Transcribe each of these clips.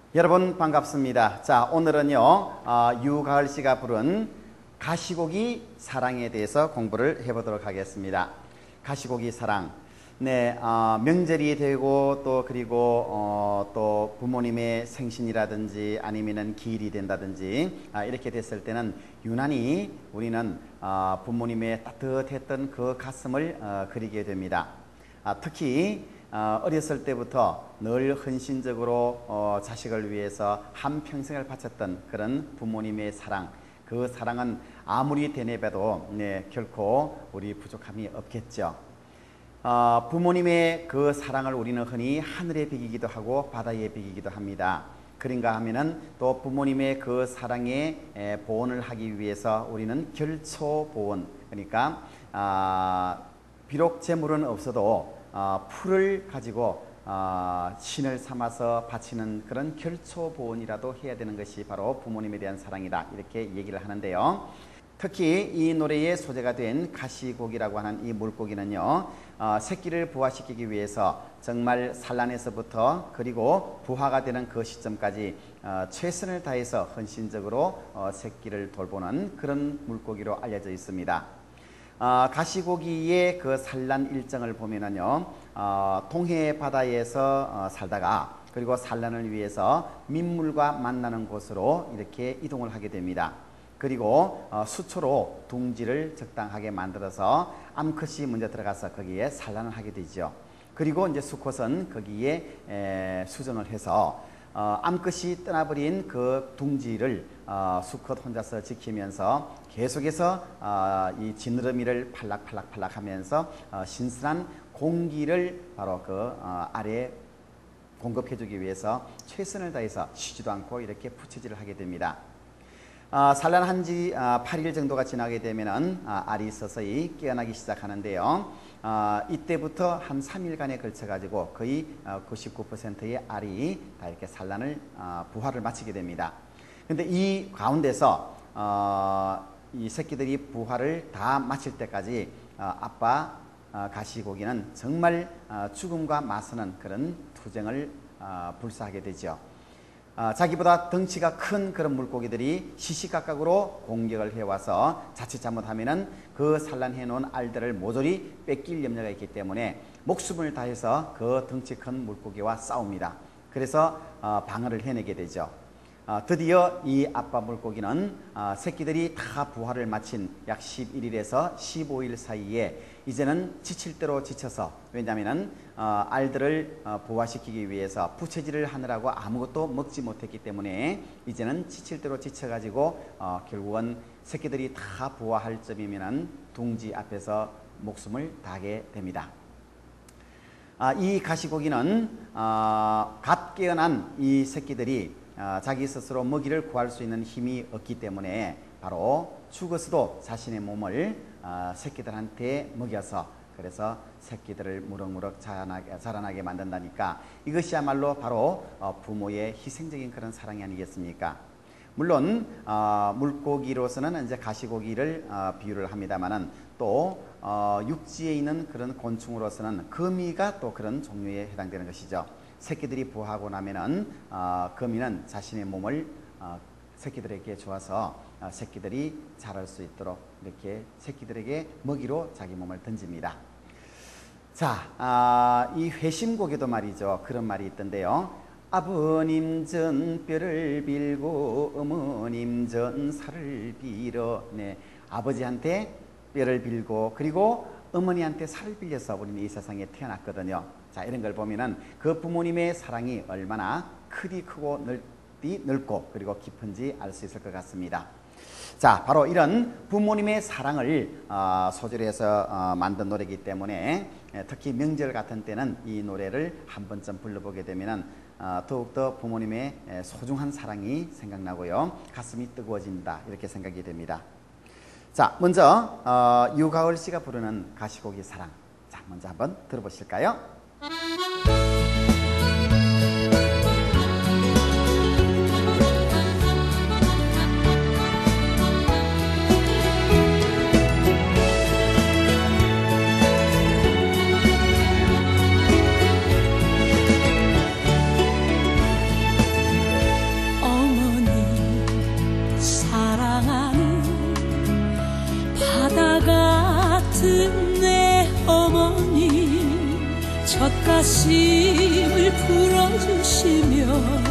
여러분 반갑습니다. 자, 오늘은요 유가을 씨가 부른 가시고기 사랑에 대해서 공부를 해보도록 하겠습니다. 가시고기 사랑, 네, 명절이 되고 또 그리고 또 부모님의 생신이라든지 아니면은 기일이 된다든지 이렇게 됐을 때는 유난히 우리는 부모님의 따뜻했던 그 가슴을 그리게 됩니다. 특히 어렸을 때부터 늘 헌신적으로 자식을 위해서 한평생을 바쳤던 그런 부모님의 사랑, 그 사랑은 아무리 되뇌봐도 결코 우리 부족함이 없겠죠. 부모님의 그 사랑을 우리는 흔히 하늘에 비기기도 하고 바다에 비기기도 합니다. 그런가 하면은 또 부모님의 그 사랑에 보온을 하기 위해서 우리는 결초보온, 그러니까 비록 재물은 없어도 풀을 가지고 신을 삼아서 바치는 그런 결초보온이라도 해야 되는 것이 바로 부모님에 대한 사랑이다, 이렇게 얘기를 하는데요. 특히 이 노래의 소재가 된 가시고기라고 하는 이 물고기는요, 새끼를 부화시키기 위해서 정말 산란에서부터 그리고 부화가 되는 그 시점까지 최선을 다해서 헌신적으로 새끼를 돌보는 그런 물고기로 알려져 있습니다. 가시고기의 그 산란 일정을 보면은요, 동해 바다에서 살다가 그리고 산란을 위해서 민물과 만나는 곳으로 이렇게 이동을 하게 됩니다. 그리고 수초로 둥지를 적당하게 만들어서 암컷이 먼저 들어가서 거기에 산란을 하게 되죠. 그리고 이제 수컷은 거기에 수정을 해서 암컷이 떠나버린 그 둥지를 수컷 혼자서 지키면서 계속해서 이 지느러미를 팔락팔락 하면서 신선한 공기를 바로 그 아래에 공급해주기 위해서 최선을 다해서 쉬지도 않고 이렇게 부채질을 하게 됩니다. 산란한 지 8일 정도가 지나게 되면은 알이 서서히 깨어나기 시작하는데요. 이때부터 한 3일간에 걸쳐 가지고 거의 99%의 알이 다 이렇게 산란을 부화를 마치게 됩니다. 근데 이 가운데서 이 새끼들이 부화를 다 마칠 때까지 아빠 가시고기는 정말 죽음과 맞서는 그런 투쟁을 불사하게 되죠. 자기보다 덩치가 큰 그런 물고기들이 시시각각으로 공격을 해와서 자칫 잘못하면은 그 산란해 놓은 알들을 모조리 뺏길 염려가 있기 때문에 목숨을 다해서 그 덩치 큰 물고기와 싸웁니다. 그래서 방어를 해내게 되죠. 드디어 이 아빠 물고기는 새끼들이 다 부화를 마친 약 11일에서 15일 사이에 이제는 지칠 대로 지쳐서, 왜냐하면 알들을 부화시키기 위해서 부채질을 하느라고 아무것도 먹지 못했기 때문에 이제는 지칠 대로 지쳐가지고 결국은 새끼들이 다 부화할 점이면 둥지 앞에서 목숨을 다하게 됩니다. 이 가시고기는 갓 깨어난 이 새끼들이 자기 스스로 먹이를 구할 수 있는 힘이 없기 때문에 바로 죽어서도 자신의 몸을 새끼들한테 먹여서, 그래서 새끼들을 무럭무럭 자라나게 만든다니까 이것이야말로 바로 부모의 희생적인 그런 사랑이 아니겠습니까? 물론 물고기로서는 이제 가시고기를 비유를 합니다만은 또 육지에 있는 그런 곤충으로서는 거미가 또 그런 종류에 해당되는 것이죠. 새끼들이 부화하고 나면은 거미는 자신의 몸을 새끼들에게 주어서 새끼들이 자랄 수 있도록 이렇게 새끼들에게 먹이로 자기 몸을 던집니다. 자, 이 회심고기도 말이죠. 그런 말이 있던데요. 아버님 전 뼈를 빌고 어머님 전 살을 빌어. 네, 아버지한테 뼈를 빌고 그리고 어머니한테 살을 빌려서 우리는 이 세상에 태어났거든요. 자, 이런 걸 보면은 그 부모님의 사랑이 얼마나 크디 크고 넓고 그리고 깊은지 알 수 있을 것 같습니다. 자, 바로 이런 부모님의 사랑을 소재로 해서 만든 노래이기 때문에 특히 명절 같은 때는 이 노래를 한 번쯤 불러보게 되면은 더욱더 부모님의 소중한 사랑이 생각나고요, 가슴이 뜨거워진다, 이렇게 생각이 됩니다. 자, 먼저 유가을 씨가 부르는 가시고기 사랑, 자, 먼저 한번 들어보실까요? 같은 내 어머니 젖가슴을 풀어주시며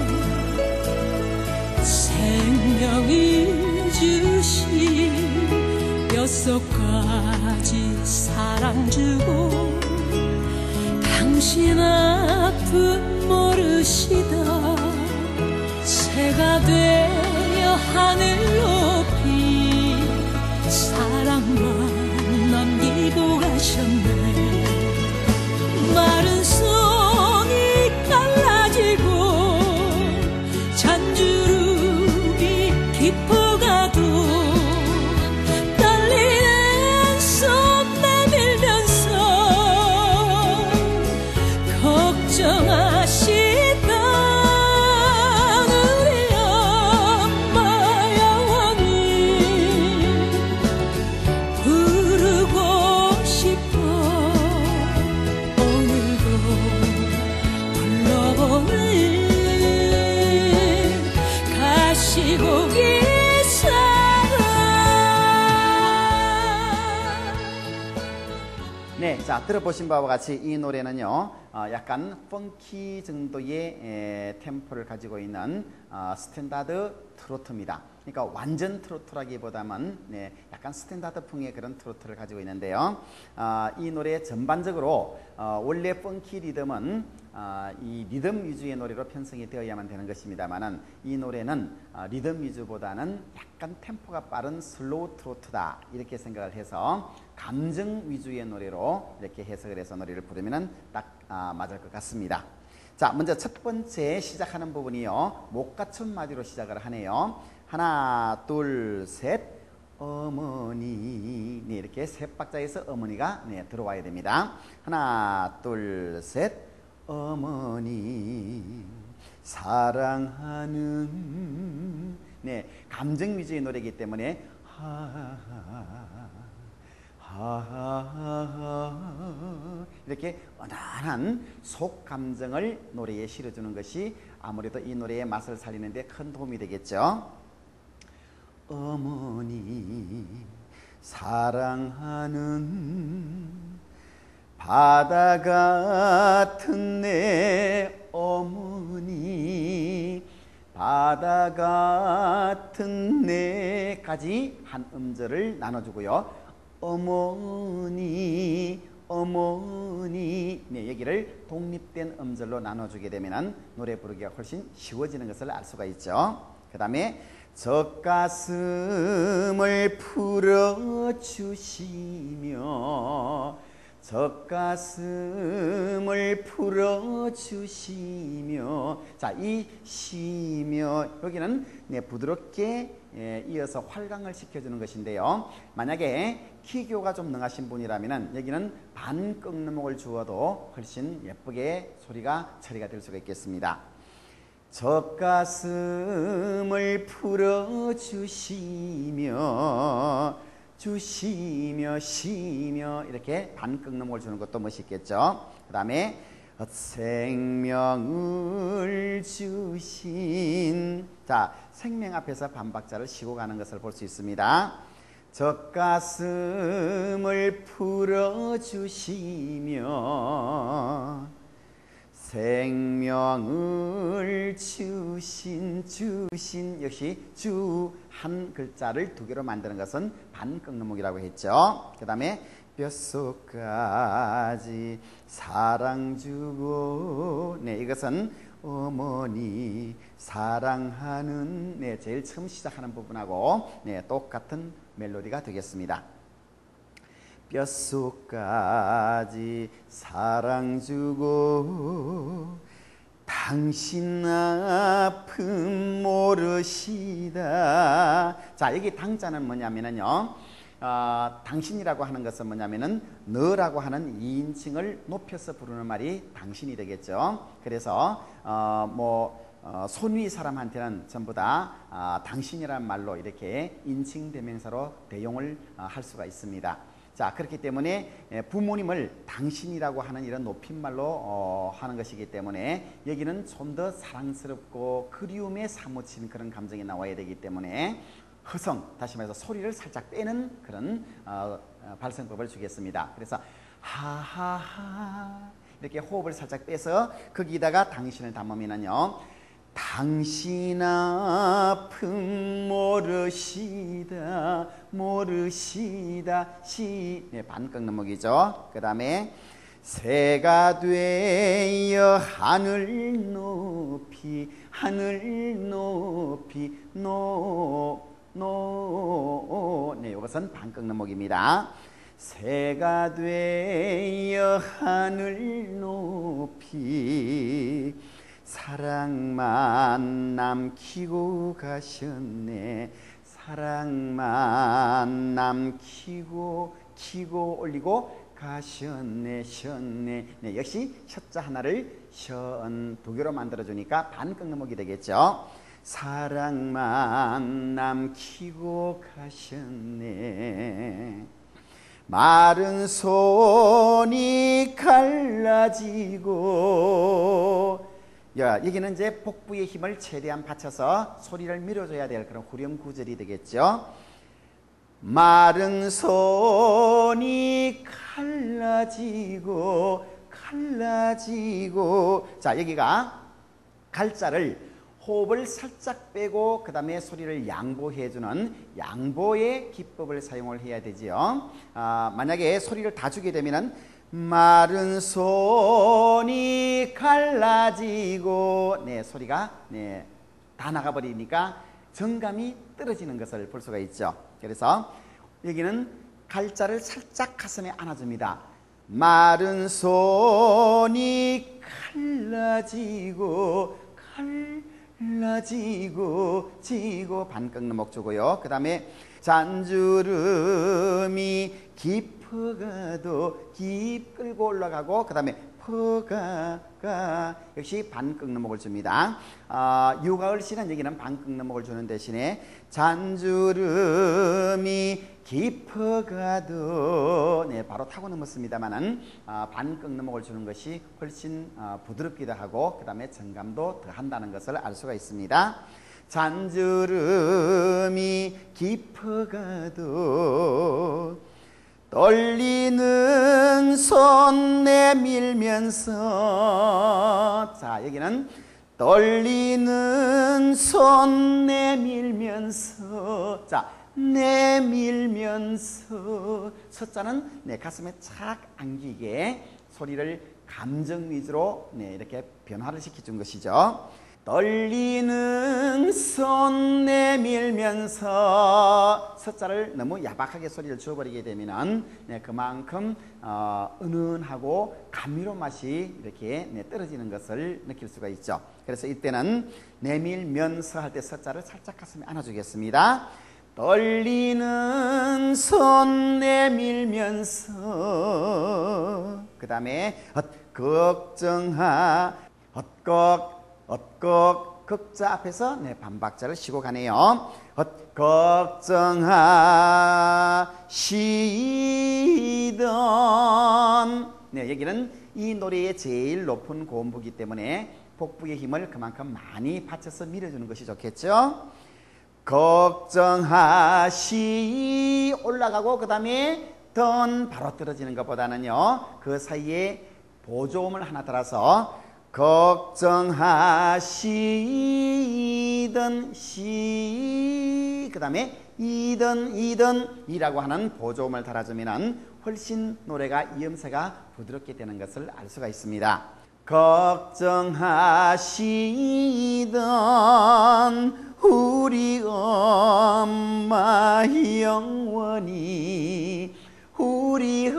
생명을 주신 뼛속까지 사랑 주고 당신 아픔 모르시다 새가 되어 하늘 높이 사랑만 남기고 가셨네. 마른 손이 갈라지고 잔주름이 깊어가도 떨리는 손 내밀면서 걱정하시다 우리 엄마 영원히 부르고 싶어 오늘도 불러보는 가시고기 사랑. 네, 자 들어보신 바와 같이 이 노래는요 약간 펑키 정도의 템포를 가지고 있는 스탠다드 트로트입니다. 그러니까 완전 트로트라기보다는 네, 약간 스탠다드풍의 그런 트로트를 가지고 있는데요. 이 노래 전반적으로 원래 펑키 리듬은 이 리듬 위주의 노래로 편성이 되어야만 되는 것입니다만은 이 노래는 리듬 위주보다는 약간 템포가 빠른 슬로우 트로트다 이렇게 생각을 해서 감정 위주의 노래로 이렇게 해석을 해서 노래를 부르면은 딱 맞을 것 같습니다. 자, 먼저 첫 번째 시작하는 부분이요 목가춤 마디로 시작을 하네요. 하나 둘 셋 어머니 네, 이렇게 세 박자에서 어머니가 네, 들어와야 됩니다. 하나 둘 셋 어머니 사랑하는 네, 감정 위주의 노래이기 때문에 이렇게 은은한 속 감정을 노래에 실어주는 것이 아무래도 이 노래의 맛을 살리는 데 큰 도움이 되겠죠. 어머니 사랑하는 바다 같은 내 어머니 바다 같은 내까지 한 음절을 나눠주고요. 어머니 어머니 네, 여기를 독립된 음절로 나눠주게 되면 노래 부르기가 훨씬 쉬워지는 것을 알 수가 있죠. 그 다음에 젖가슴을 풀어주시며 젖가슴을 풀어주시며 자, 이 시며 여기는 네, 부드럽게 이어서 활강을 시켜주는 것인데요. 만약에 키교가 좀 능하신 분이라면 여기는 반 꺾는목을 주어도 훨씬 예쁘게 소리가 처리가 될 수가 있겠습니다. 젖가슴을 풀어주시며 주시며 쉬며 이렇게 반 꺾는목을 주는 것도 멋있겠죠. 그 다음에 생명을 주신 자, 생명 앞에서 반박자를 쉬고 가는 것을 볼 수 있습니다. 젖가슴을 풀어주시며 생명을 주신 역시 주 한 글자를 두 개로 만드는 것은 반꺾는목이라고 했죠. 그 다음에 뼛속까지 사랑 주고 네, 이것은 어머니 사랑하는 네, 제일 처음 시작하는 부분하고 네, 똑같은 멜로디가 되겠습니다. 뼛속까지 사랑 주고 당신 아픔 모르시다. 자, 여기 당자는 뭐냐면요 당신이라고 하는 것은 뭐냐면은 너라고 하는 2인칭을 높여서 부르는 말이 당신이 되겠죠. 그래서 손위 사람한테는 전부 다 당신이라는 말로 이렇게 인칭 대명사로 대용을 할 수가 있습니다. 자, 그렇기 때문에 부모님을 당신이라고 하는 이런 높임말로 하는 것이기 때문에 여기는 좀 더 사랑스럽고 그리움에 사무친 그런 감정이 나와야 되기 때문에 허성, 다시 말해서 소리를 살짝 빼는 그런 발성법을 주겠습니다. 그래서 하하하 이렇게 호흡을 살짝 빼서 거기다가 당신을 담으면요, 당신 아픔 모르시다 모르시다 시, 네, 반 꺾는 목이죠. 그 다음에 새가 되어 하늘 높이 하늘 높이 네, 이것은 반 꺾는 목입니다. 새가 되어 하늘 높이 사랑만 남기고 가셨네. 사랑만 남기고 올리고 가셨네 셨네. 네, 역시 셔자 하나를 션 두 개로 만들어 주니까 반 꺾는 목이 되겠죠. 사랑만 남기고 가셨네. 마른 손이 갈라지고, 여기는 이제 복부의 힘을 최대한 받쳐서 소리를 밀어줘야 될 그런 후렴 구절이 되겠죠. 마른 손이 갈라지고. 자, 여기가 갈자를 호흡을 살짝 빼고 그 다음에 소리를 양보해주는 양보의 기법을 사용을 해야 되지요. 만약에 소리를 다 주게 되면은 마른 손이 갈라지고, 네, 소리가 네, 다 나가버리니까 정감이 떨어지는 것을 볼 수가 있죠. 그래서 여기는 갈자를 살짝 가슴에 안아줍니다. 마른 손이 갈라지고 지고 반 꺾는 목 주고요. 그 다음에 잔주름이 깊어가도 끌고 올라가고, 그 다음에 퍼가 역시 반 꺾는 목을 줍니다. 유가을 씨는 여기는 반 꺾는 목을 주는 대신에 잔주름이 깊어가도, 네, 바로 타고 넘었습니다만은 반 꺾는 목을 주는 것이 훨씬 부드럽기도 하고 그 다음에 정감도 더 한다는 것을 알 수가 있습니다. 잔주름이 깊어가도 떨리는 손 내밀면서, 자, 여기는 떨리는 손 내밀면서, 자, 내밀면서 서자는 네, 가슴에 착 안기게 소리를 감정 위주로 네, 이렇게 변화를 시켜준 것이죠. 떨리는 손 내밀면서 서자를 너무 야박하게 소리를 주어버리게 되면 네, 그만큼 은은하고 감미로운 맛이 이렇게 네, 떨어지는 것을 느낄 수가 있죠. 그래서 이때는 내밀면서 할 때 서자를 살짝 가슴에 안아주겠습니다. 떨리는 손 내밀면서, 그 다음에 걱정하 극자 앞에서 네, 반박자를 쉬고 가네요. 걱정하시던, 네, 여기는 이 노래의 제일 높은 고음부기 때문에 복부의 힘을 그만큼 많이 받쳐서 밀어주는 것이 좋겠죠. 걱정하시 올라가고 그 다음에 던 바로 떨어지는 것보다는요, 그 사이에 보조음을 하나 달아서 걱정하시던 시, 그 다음에 이던이라고 하는 보조음을 달아주면 훨씬 노래가 이음새가 부드럽게 되는 것을 알 수가 있습니다. 걱정하시던 우리 엄마 영원히, 우리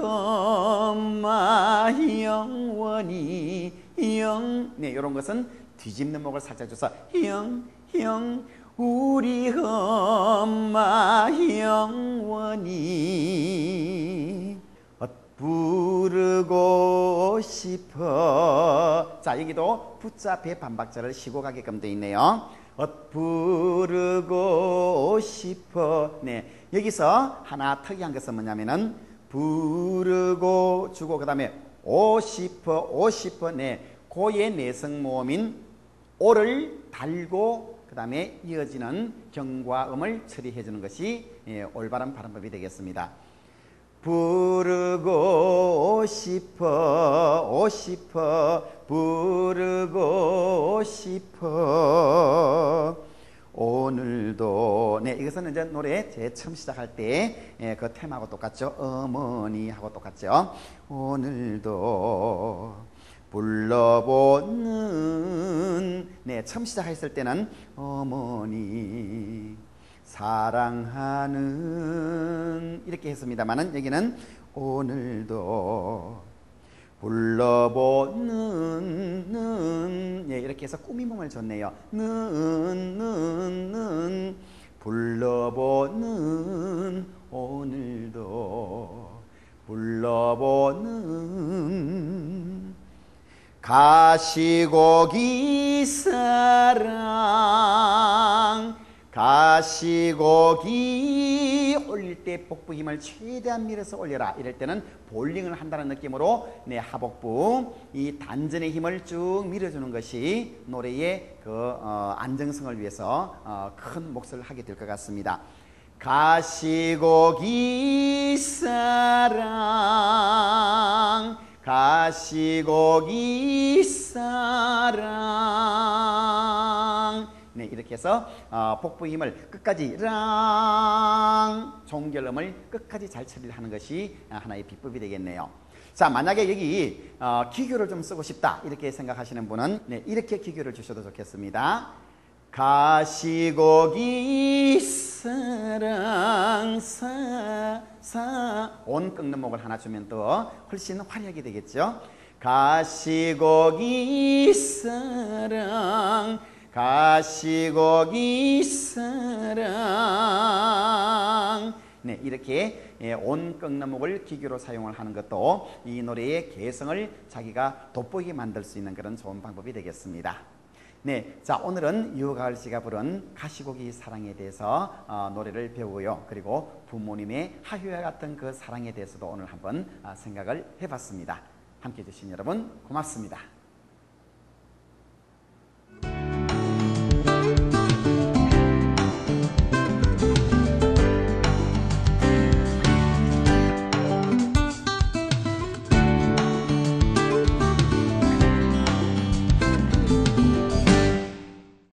엄마 영원히 네, 이런 것은 뒤집는 목을 살짝 줘서 우리 엄마 영원히 부르고 싶어. 자, 여기도 붙자 앞에 반박자를 쉬고 가게끔 되어 있네요. 부르고 싶어. 네, 여기서 하나 특이한 것은 뭐냐면은 부르고 주고 그 다음에 오 싶어. 네, 고의 내성 모음인 오를 달고 그 다음에 이어지는 경과 음을 처리해 주는 것이 올바른 발음법이 되겠습니다. 부르고 싶어 부르고 싶어 오늘도. 네, 이것은 이제 노래 제일 처음 시작할 때 그 테마하고 똑같죠. 어머니하고 똑같죠. 오늘도 불러보는. 네, 처음 시작했을 때는 어머니 사랑하는 이렇게 했습니다만은 여기는 오늘도 불러보는. 예, 이렇게 해서 꾸밈음을 줬네요. 는 불러보는 오늘도 불러보는 가시고기 사랑. 가시고기 올릴 때 복부 힘을 최대한 밀어서 올려라. 이럴 때는 볼링을 한다는 느낌으로 네, 하복부 이 단전의 힘을 쭉 밀어주는 것이 노래의 그 안정성을 위해서 큰 몫을 하게 될 것 같습니다. 가시고기 사랑 가시고기 사랑. 네, 이렇게 해서 복부 힘을 끝까지 랑 종결음을 끝까지 잘 처리를 하는 것이 하나의 비법이 되겠네요. 자, 만약에 여기 기교를 좀 쓰고 싶다 이렇게 생각하시는 분은 네, 이렇게 기교를 주셔도 좋겠습니다. 가시고기 사랑 온 꺾는 목을 하나 주면 또 훨씬 화려하게 되겠죠. 가시고기 사랑 가시고기 사랑. 네, 이렇게 온 꺾는 목을 기교로 사용을 하는 것도 이 노래의 개성을 자기가 돋보이게 만들 수 있는 그런 좋은 방법이 되겠습니다. 네, 자, 오늘은 유가을 씨가 부른 가시고기 사랑에 대해서 노래를 배우고요. 그리고 부모님의 하효와 같은 그 사랑에 대해서도 오늘 한번 생각을 해봤습니다. 함께해 주신 여러분 고맙습니다.